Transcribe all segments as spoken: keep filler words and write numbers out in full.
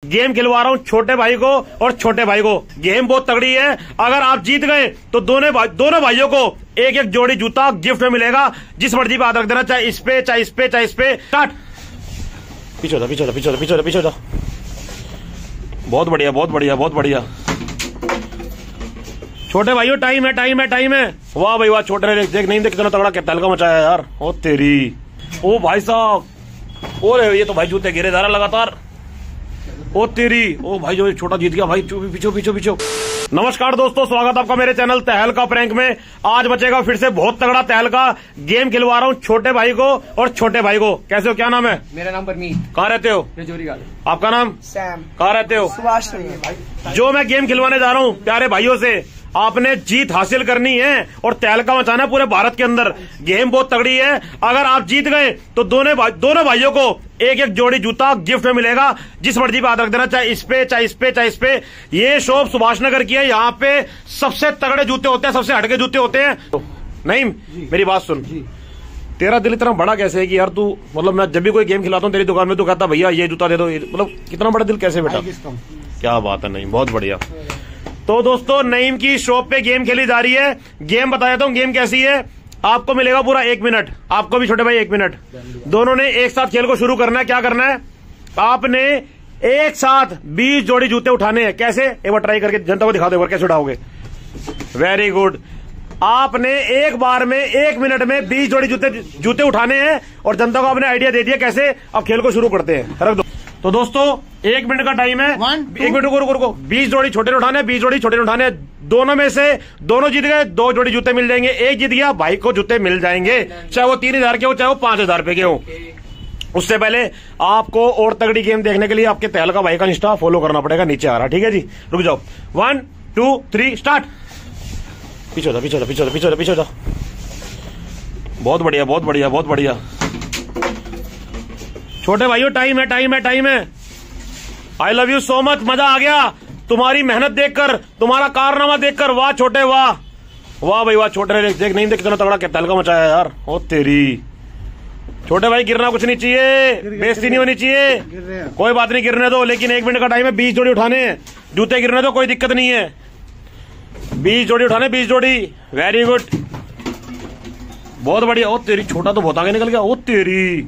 Game खिलवा रहा हूँ छोटे भाई को और छोटे भाई को। गेम बहुत तगड़ी है, अगर आप जीत गए तो दोनों भाई, दोनों भाइयों को एक एक जोड़ी जूता गिफ्ट में मिलेगा। जिस मर्जी पे हाथ रख देना, चाहे इस पे चाहे इस पे चाहे इस पे। स्टार्ट। पीछे हो जा, पीछे हो जा, पीछे हो जा, पीछे हो जा, पीछे हो जा। बहुत बढ़िया, बहुत बढ़िया, बहुत बढ़िया। छोटे भाइयों टाइम है, टाइम है, टाइम है। वाह भाई वाह, छोटे देख, देख नहीं देख कितना तगड़ा क्या तहलका मचाया यार। ओ तेरी, ओ भाई साहब, ओ ये तो भाई जूते गिरे जा रहा लगातार। ओ तेरी, ओ भाई जो छोटा जीत गया भाई। पीछो पीछो पीछो। नमस्कार दोस्तों, स्वागत आपका मेरे चैनल तहलका प्रैंक में। आज बचेगा फिर से बहुत तगड़ा तहलका। गेम खिलवा रहा हूँ छोटे भाई को और छोटे भाई को। कैसे हो, क्या नाम है? मेरा नाम परमीत। कहाँ रहते हो? आपका नाम? सैम। कहाँ रहते हो? सुभाष। जो मैं गेम खिलवाने जा रहा हूँ प्यारे भाइयों से, आपने जीत हासिल करनी है और तहलका मचाना है पूरे भारत के अंदर। गेम बहुत तगड़ी है, अगर आप जीत गए तो दोनों भाई, दोनों भाइयों को एक एक जोड़ी जूता गिफ्ट में मिलेगा। जिस मर्जी पे हाथ रख देना, चाहे इस पे चाहे इस पे चाहे इस पे। ये शॉप सुभाष नगर की है, यहाँ पे सबसे तगड़े जूते होते हैं, सबसे हटके जूते होते हैं। नहीं मेरी बात सुन, तेरा दिल इतना बड़ा कैसे है कि यार तू, मतलब मैं जब भी कोई गेम खिलाता हूँ तेरी दुकान में तो कहता भैया ये जूता दे दो, मतलब कितना बड़ा दिल कैसे बेटा? क्या बात है, नहीं बहुत बढ़िया। तो दोस्तों नईम की शॉप पे गेम खेली जा रही है। गेम बता देता हूँ गेम कैसी है। आपको मिलेगा पूरा एक मिनट, आपको भी छोटे भाई एक मिनट। दोनों ने एक साथ खेल को शुरू करना है। क्या करना है, आपने एक साथ बीस जोड़ी जूते उठाने हैं। कैसे, एक बार ट्राई करके जनता को दिखा दो कैसे उठाओगे। Very good. आपने एक बार में एक मिनट में बीस जोड़ी जूते जूते उठाने हैं और जनता को आपने आइडिया दे दिया कैसे। अब खेल को शुरू करते हैं, रख दो। तो दोस्तों एक मिनट का टाइम है। एक मिनट रुको रुको रुको। बीस जोड़ी छोटे उठाने, बीस जोड़ी छोटे उठाने। दोनों में से दोनों जीत गए, दो जोड़ी जूते मिल जाएंगे। एक जीत गया, भाई को जूते मिल जाएंगे, चाहे वो तीन हजार के हो चाहे वो पांच हजार रुपए के हो। उससे पहले आपको और तगड़ी गेम देखने के लिए आपके तहलका भाई का इंस्टा फॉलो करना पड़ेगा, नीचे आ रहा। ठीक है जी, रुक जाओ। One two three start. पीछे जा, पीछे जा, पीछे जा, पीछे जा, पीछे जा। बहुत बढ़िया, बहुत बढ़िया, बहुत बढ़िया। छोटे भाइयों टाइम है, टाइम है, टाइम है। I love you so much. मजा आ गया तुम्हारी मेहनत देखकर, तुम्हारा कारनामा देखकर। वाह छोटे, वाह वाह भाई वाह। छोटे देख, देख नहीं देख कितना तगड़ा क्या तहलका मचाया यार। ओ तेरी, छोटे भाई गिरना कुछ नहीं चाहिए, बेइज्जती नहीं होनी चाहिए। कोई बात नहीं, गिरने दो। लेकिन एक मिनट का टाइम है, बीस जोड़ी उठाने हैं जूते। गिरने दो, कोई दिक्कत नहीं है। बीस जोड़ी उठाने, बीस जोड़ी। वेरी गुड, बहुत बढ़िया। ओ तेरी, छोटा तो बहुत आगे निकल गया। ओ तेरी,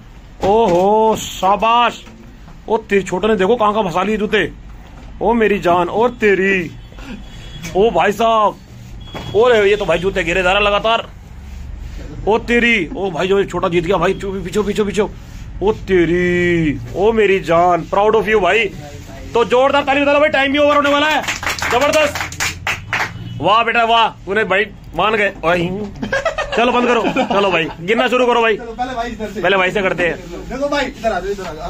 ओहो शाबाश। ओ तेरी, छोटे ने देखो कहां कहां फंसा लिए जूते। ओ मेरी जान, और तेरी, ओ भाई साहब, ओ ये तो भाई जूते गिरे जा रहा लगातार। ओ तेरी, ओ भाई जो छोटा जीत गया भाई। पीछो पीछो पीछो। ओ तेरी, ओ मेरी जान, प्राउड ऑफ यू भाई। तो जोरदार ताली बजा लो भाई, टाइम भी ओवर होने वाला है। जबरदस्त, वाह बेटा वाह, तूने भाई मान गए। चलो बंद करो, चलो भाई गिनना शुरू करो भाई। पहले भाई से पहले भाई से करते हैं। देखो भाई इधर आ, इधर आ,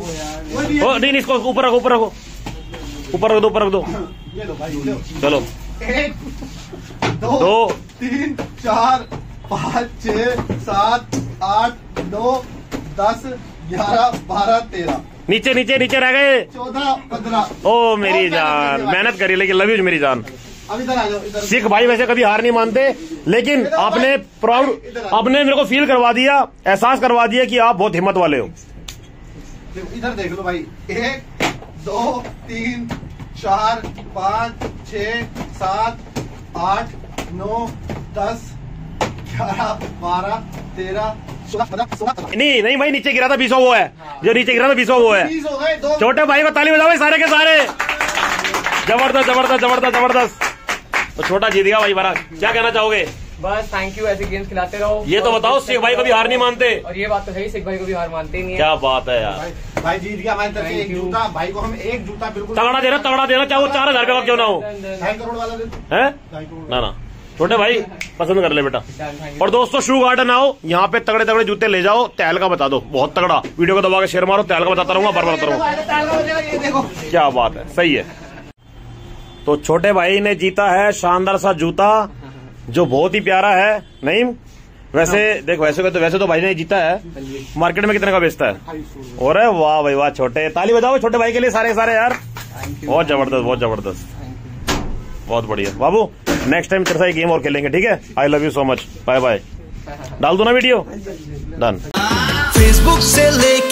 ओ नहीं नहीं, इसको ऊपर रखो, ऊपर रखो, ऊपर रख दो, ऊपर रख दो। ये लो भाई, चलो। एक दो, दो तीन चार पाँच छह सात आठ नौ दस ग्यारह बारह तेरह। नीचे नीचे नीचे रह गए। चौदह पंद्रह। ओ मेरी जान, मेहनत करी लेकिन लव यू मेरी जान। अब इधर आ जाओ, इधर। सिख भाई वैसे कभी हार नहीं मानते, लेकिन आपने प्राउड, आपने मेरे को फील करवा दिया, एहसास करवा दिया कि आप बहुत हिम्मत वाले हो। इधर देख लो भाई, एक दो तीन चार पाँच छह सात आठ नौ दस ग्यारह बारह तेरह सोलह। नहीं नहीं भाई, नीचे गिरा था बीसो वो है, जो नीचे गिरा था बीसो वो है। छोटे भाई को ताली बजाओ भाई सारे के सारे। जबरदस्त जबरदस्त जबरदस्त जबरदस्त। तो छोटा जीत गया भाई बारा। क्या कहना चाहोगे? बस थैंक यू, ऐसे गेम्स खिलाते रहो। ये तो बताओ, सिख भाई कभी हार नहीं मानते। और ये बात तो है, सिख भाई कभी हार मानते नहीं है। क्या बात है यार, भाई, भाई जीत गया हमारे तरफ से एक जूता। भाई को हम एक जूता बिल्कुल तगड़ा देना, तगड़ा देना, चाहे वो चार हजार रुपये का क्यों ना हो। ढाई करोड़ वाला दे है ना ना। छोटे भाई पसंद कर ले बेटा। और दोस्तों शू गार्डन आओ, यहाँ पे तगड़े तगड़े जूते ले जाओ। तहलका बता दो बहुत तगड़ा। वीडियो को दबा के शेयर मारो, तहलका बताता रहूंगा, बार बार रहूंगा। क्या बात है, सही है। तो छोटे भाई ने जीता है शानदार सा जूता, जो बहुत ही प्यारा है। नहीं वैसे देख, वैसे तो वैसे तो भाई ने जीता है। मार्केट में कितने का बेचता है? और वाह भाई वाह। छोटे, ताली बजाओ छोटे भाई के लिए सारे सारे यार। बहुत जबरदस्त, बहुत जबरदस्त, बहुत बढ़िया। बाबू नेक्स्ट टाइम तेरे साथ गेम और खेलेंगे, ठीक है? I love you so much, bye bye. डाल दो ना वीडियो, डन। फेसबुक से लेके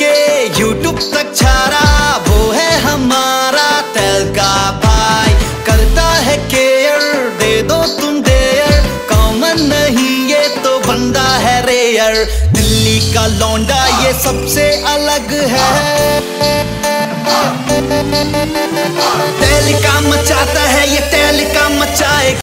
यूट्यूब तक छारा वो है हमारा तेल का भाई, करता है केयर, दे दो तुम देयर, कॉमन नहीं ये तो बंदा है रेयर। दिल्ली का लौंडा ये सबसे अलग है।